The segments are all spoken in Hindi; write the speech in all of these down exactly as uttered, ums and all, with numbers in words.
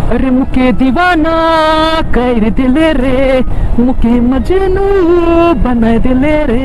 अरे मुके दीवाना कर दिले रे, मुके मजनू बना दिले रे।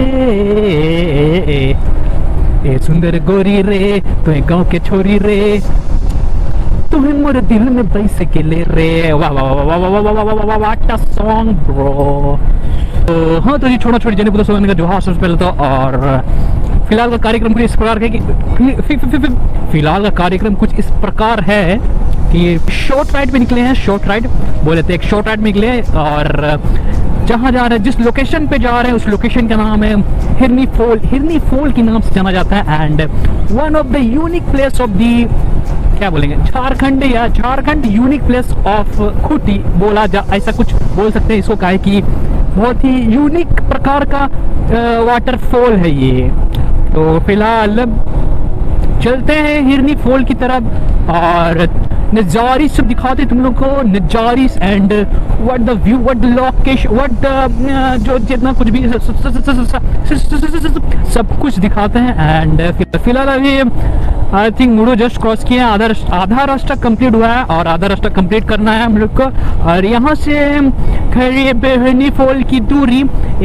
ए सुंदर गोरी रे, तुम्हें गांव के छोरी रे, तुम्हें मोरे दिल में बैस के ले रे। वाह वाह वाह वाह वाह वाह वाह वाह, व्हाट अ सॉन्ग ब्रो। तो हाँ तो जी छोटा छोटी जनी पुत्र सोने का जोहार सबसे पहले तो। और फिलहाल का कार्यक्रम कुछ इस प्रकार है कि फिलहाल का कार्यक्रम कुछ इस प्रकार है कि शॉर्ट राइड पे निकले हैं। शॉर्ट राइड बोले थे, एक शॉर्ट राइड में निकले हैं और जहाँ जा रहे हैं, जिस लोकेशन पे जा रहे हैं उस लोकेशन का नाम है हिरनी फॉल। हिरनी फॉल के नाम से जाना जाता है and one of the unique place of the, क्या बोलेंगे, झारखंड या Jharkhand unique place of Khunti बोला जा, ऐसा कुछ बोल सकते हैं इसको। काहे कि बहुत ही यूनिक प्रकार का वाटरफॉल है ये। तो फिलहाल चलते हैं हिरनी फॉल की तरफ और नजारी सब दिखाते तुम लोग को, नजारीस and what the view, what the location, what the जो जितना कुछ भी सब कुछ दिखाते हैं। एंड फिलहाल अभी आई थिंक मुड़ो जस्ट क्रॉस किए, आधा आधा रास्ता कंप्लीट हुआ है और आधा रास्ता कंप्लीट करना है हम लोग को। और यहाँ से करीब हिरनी फॉल की दूरी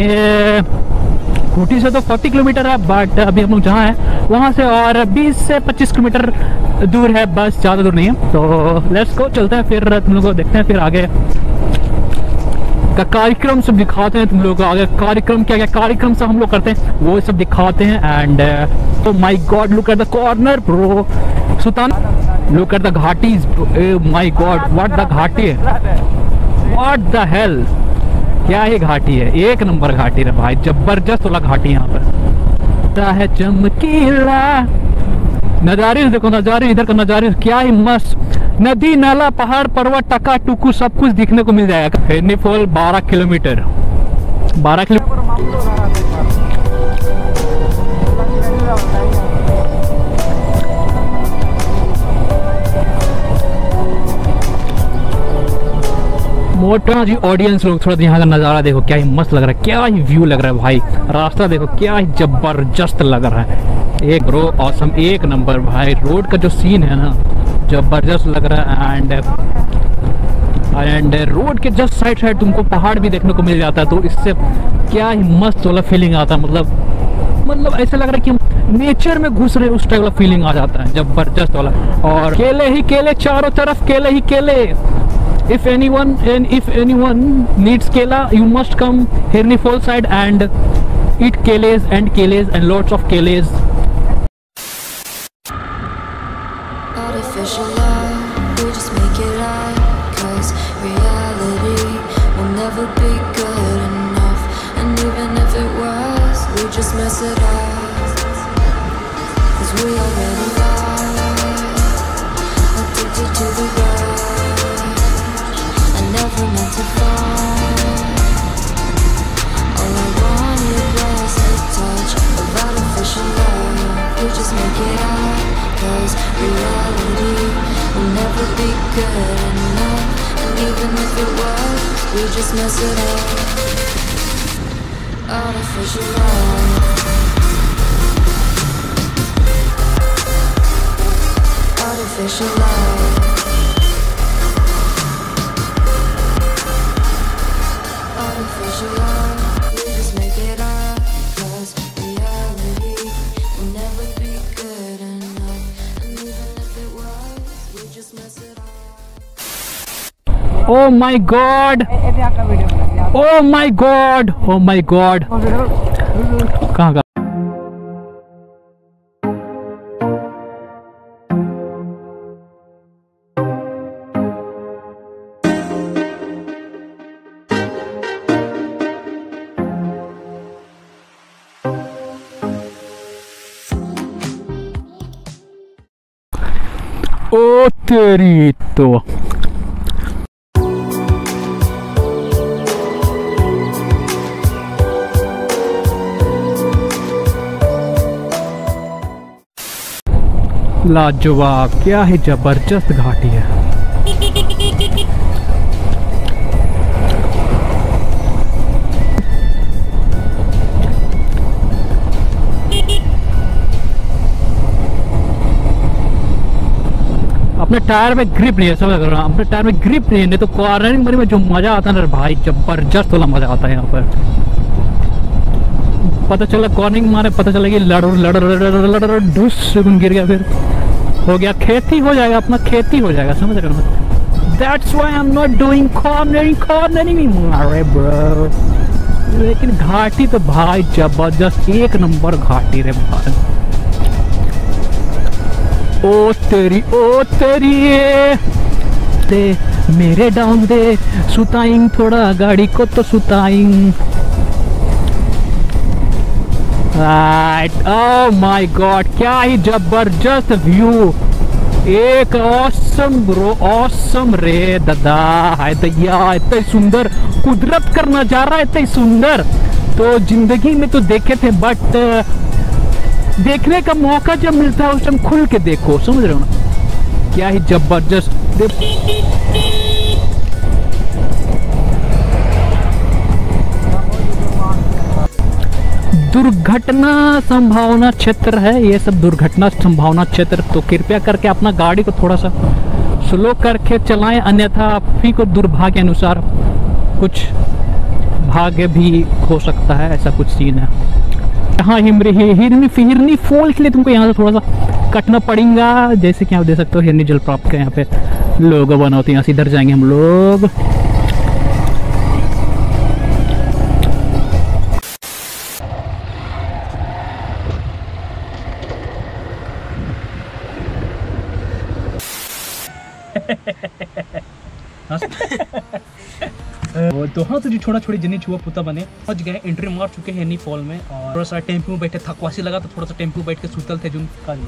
खूंटी से तो चालीस किलोमीटर है, बट अभी हम लोग जहाँ हैं वहाँ से और बीस से पच्चीस किलोमीटर दूर है, बस ज़्यादा दूर नहीं है। तो लेट्स गो, चलते हैं फिर तुम लोग को देखते हैं फिर आगे का कार्यक्रम सब दिखाते हैं तुम लोग को। आगे कार्यक्रम क्या क्या कार्यक्रम सब हम लोग करते हैं वो सब दिखाते हैं। And oh my god, look at the corner bro, Sultan, look at the घाटीज, माय गॉड व्हाट द घाटी है, व्हाट द हेल, क्या ये घाटी है, एक नंबर घाटी है भाई, जबरदस्त वाला घाटी यहाँ पर है, चमकीला नजारे देखो, नजारे इधर का नजारे क्या ही मस्त, नदी नाला पहाड़ पर्वत टका टुकू सब कुछ दिखने को मिल जाएगा। हिरनी फॉल बारह किलोमीटर बारह किलोमीटर मोटा जी ऑडियंस लोग थोड़ा यहाँ का नज़ारा देखो, क्या ही मस्त लग रहा है, क्या ही व्यू लग रहा है भाई, रास्ता देखो क्या ही जबरदस्त लग रहा है, एक ब्रो ऑसम, एक नंबर भाई। रोड का जो सीन है ना जबरदस्त लग रहा है। एंड एंड रोड के जस्ट साइड साइड तुमको पहाड़ भी देखने को मिल जाता है, तो इससे क्या ही मस्त वाला फीलिंग आता है, मतलब मतलब ऐसा लग रहा है कि हम नेचर में घुस रहे उस टाइप वाला फीलिंग आ जाता है, जबरदस्त वाला। और केले ही केले चारों तरफ, केले ही केले। If anyone and if anyone needs kela, you must come Hirni Fall side and eat keles and keles and lots of keles. Artificial love, we just make it up, 'cause reality will never be good enough. And even if it was, we just mess it up, 'cause we already are addicted to the rush. Never meant to fall. All I wanted was a touch of artificial love. We just make it up, 'cause reality will never be good enough. And even if it was, we just mess it up. Artificial love. Artificial love. Artificial love, we just make it up, 'cause reality will never be good enough. And even if it was, we just mess it up. Oh my God! Oh my God! Oh my God! कहाँ का? ओ तेरी तो लाजवाब, क्या है जबरदस्त घाटी है। अपने टायर में ग्रिप नहीं है, समझ रहा हूँ, अपने टायर में ग्रिप नहीं है। नहीं तो कॉर्नरिंग में जो मजा आता है ना भाई, जबरदस्त वाला मजा आता है यहाँ पर। पता चला कॉर्निंग मारे, पता चला कि लड़ लड़ लड़ लड़ डुस गिर गया, फिर हो गया खेती हो जाएगा, अपना खेती हो जाएगा, समझ रहे हो। That's why I'm not doing cornering cornering anymore bro। लेकिन घाटी तो भाई जबरदस्त एक नंबर घाटी रे भाई। ओ तेरी ओ तेरी ते मेरे डाउन दे सुताइंग, थोड़ा गाड़ी को तो सुताइंग। राइट, ओह माय गॉड, क्या ही जबरदस्त व्यू, एक ऑसम ब्रो, ऑसम रे दादा। हाय दैया, इतना सुंदर कुदरत का नजारा, इतना सुंदर तो जिंदगी में तो देखे थे, बट देखने का मौका जब मिलता है उस टाइम खुल के देखो, समझ रहे हो ना, क्या ही जबरदस्त। दुर्घटना संभावना क्षेत्र है ये सब, दुर्घटना संभावना क्षेत्र, तो कृपया करके अपना गाड़ी को थोड़ा सा स्लो करके चलाएं, अन्यथा आप ही को दुर्भाग्य अनुसार कुछ भाग्य भी हो सकता है, ऐसा कुछ सीन है। हाँ, हिमरी हिरनी हिरनी फॉल के लिए तुमको यहाँ से थोड़ा सा कटना पड़ेगा, जैसे कि आप देख सकते हो हिरनी जलप्रपात के यहाँ पे लोग बना होते हैं, यहाँ से इधर जाएंगे हम लोग। तो हाँ, तो जो छोटा छोटी जिन्नी छुआ पुता बने पहुंच गए, एंट्री मार चुके हैं हिरनी फॉल में, और थोड़ा सा टेम्पो में बैठे, थकवासी लगा तो थोड़ा सा टेम्पो बैठ के सुतल थे, जो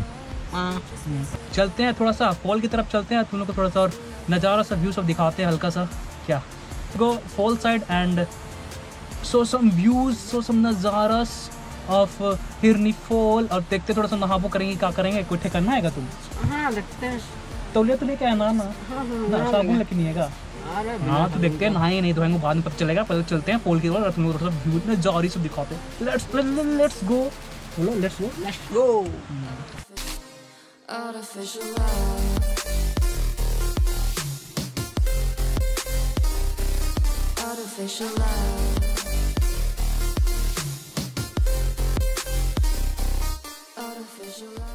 चलते हैं थोड़ा सा फॉल की तरफ चलते हैं, तुम लोग को थोड़ा सा और नज़ारा सा व्यू सब दिखाते हैं हल्का सा, क्या गो fall side and so some views, so some नज़ारास ऑफ हिरनी फॉल, और देखते थोड़ा सा नहाबो करेंगे, क्या करेंगे, कोई ठिकाना है तुम? हाँ देखते हैं, तौलिया तो लेके आना ना, ना साबुन लेके नहीं है। हाँ तो देखते हैं, नहाएंगे नहीं धोएंगे, बाद में पता चलेगा, पहले चलते हैं फॉल की ओर, तुम लोग थोड़ा सा व्यू में जारी सब दिखाते हैं। लेट्स लेट्स गो, बोलो let's go let's go. Artificial love, artificial love, artificial love।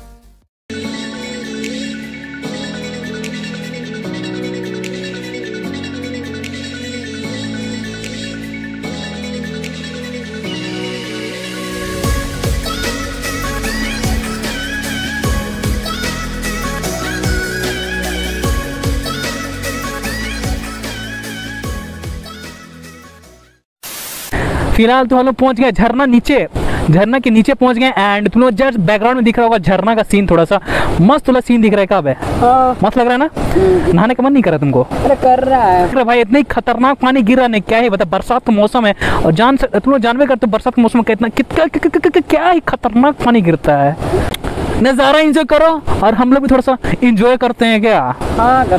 फिलहाल तो हम लोग पहुंच गए झरना नीचे, झरना के नीचे पहुंच गए, एंड तुम लोग जस्ट बैकग्राउंड में दिख रहा होगा झरना का सीन, थोड़ा सा मस्त वाला सीन दिख रहा है। कब है? हाँ। मस्त लग रहा है ना? नहाने का मन नहीं कर रहा तुमको? अरे कर रहा है। अरे भाई इतना ही खतरनाक पानी गिर रहा है, क्या ही बता, बरसात का मौसम है, और जान तुम लोग जानवे करते हो बरसात के मौसम में कितना कितना क्या ही खतरनाक पानी गिरता है। नज़ारा एंजॉय करो, और हम लोग भी थोड़ा सा एंजॉय करते हैं क्या? हाँ।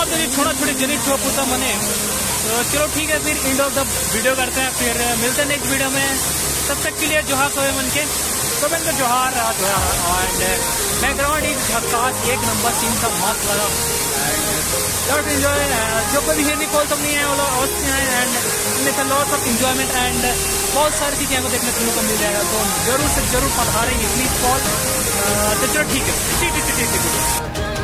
हाँ तो ये छोटा छोटे जनी छो पूछा मने। तो चलो ठीक है, फिर एंड ऑफ द वीडियो करते हैं, फिर मिलते हैं नेक्स्ट वीडियो में। तब तक के लिए जोहार सोए मन के तो मैंने तो जोहार जोहार एंड बैकग्राउंड एक झकास एक नंबर सीन का मस्त लगा एंड एंजॉय। जो कभी हिरनी कॉल तक नहीं है वो लोग अवश्य आए and lots of enjoyment and बहुत सारी चीज़ें आपको देखने सुनने को मिल जाएगा। तो जरूर से जरूर पधारेंगे प्लीज कॉल। तो चलो ठीक है।